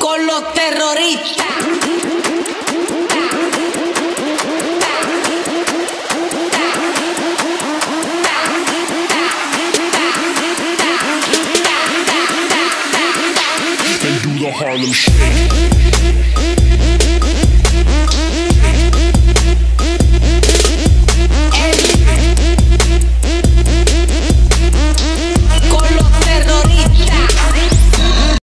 con los terroristas. And do the Harlem Shake.